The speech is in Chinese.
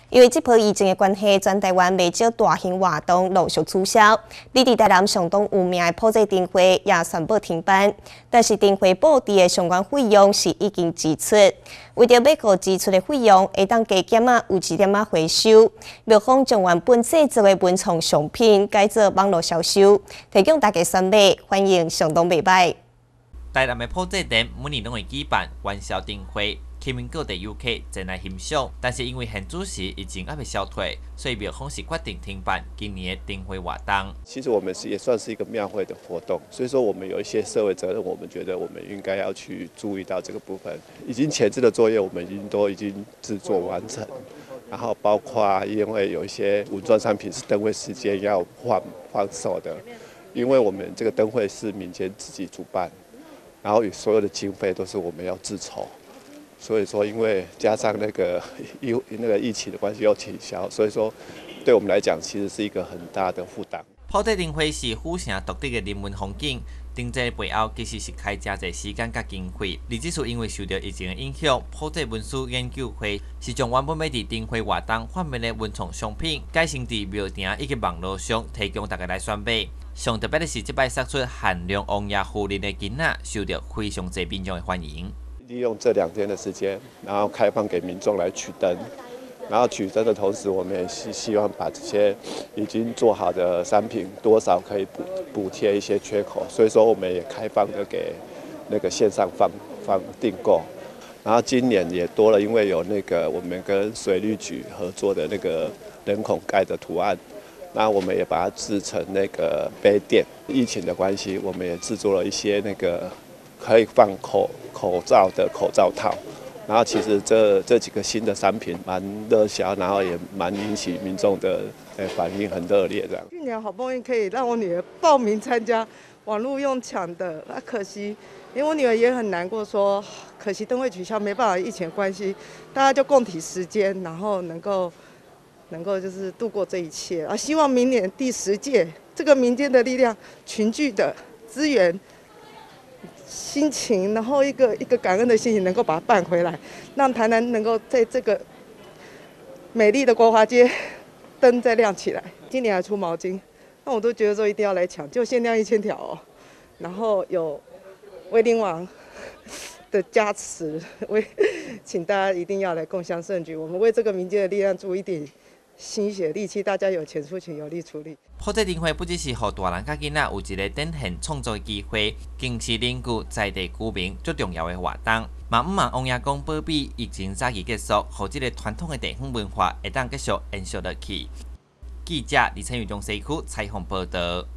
因为这波疫情的关系，全台湾未少大型活动陆续取消。离地台南上东有名的普济灯会也宣布停办，但是灯会布置的相关费用是已经支出。为着要互支出的费用会当加减有一点回收，庙方将原本制作的文创商品改做网络销售，提供大家选买，欢迎上东买卖。 台南的普济店每年拢会举办元宵灯会。去民各地游客前来欣赏，但是因为现主时已经还未消退，所以庙方是决定停办今年的灯会活动。 其实我们也算是一个庙会的活动，所以说我们有一些社会责任，我们觉得我们应该要去注意到这个部分。已经前置的作业我们已经制作完成，然后包括因为有一些文创商品是灯会时间要换售的，因为我们这个灯会是民间自己主办，然后所有的经费都是我们要自筹。所以说，因为加上那个疫情的关系要取消，所以说对我们来讲，其实是一个很大的负担。 普济灯会是府城独特的人文风景，灯节背后其实是开真侪时间甲经费。而这次因为受到疫情的影响，普济文书研究会是将原本要伫灯会活动贩卖的文创商品，改成伫庙埕以及网络上提供大家来选买。上特别的是，这摆杀出限量王爷夫人的囡仔，受到非常侪民众的欢迎。 利用这2天的时间，然后开放给民众来取灯，然后取灯的同时，我们也是希望把这些已经做好的商品多少可以补贴一些缺口，所以说我们也开放的给那个线上放订购，然后今年也多了，因为有那个我们跟水利局合作的那个人孔盖的图案，那我们也把它制成那个杯垫。疫情的关系，我们也制作了一些那个可以放口罩的口罩套，然后其实这几个新的商品蛮热销，然后也蛮引起民众的反应很热烈这样。 去年好不容易可以让我女儿报名参加，网络用抢的，可惜，因为我女儿也很难过说，可惜灯会取消，没办法疫情的关系，大家就共体时间，然后能够就是度过这一切啊！希望明年第10届这个民间的力量群聚的资源。心情，然后一个感恩的心情，能够把它办回来，让台南能够在这个美丽的国华街灯再亮起来。今年还出毛巾，那我都觉得说一定要来抢，就限量1000条哦。然后有威灵王的加持，请大家一定要来共襄盛举。我们为这个民间的力量注一点心血力气，大家有钱出钱，有力出力。 普济灯会不只是予大人甲囡仔有一个展现创作的机会，更是凝聚在地居民最重要的活动。嘛毋望王爷公保庇疫情早日结束，予这个传统的地方文化会当继续延续落去。记者李晨宇中西区采访报道。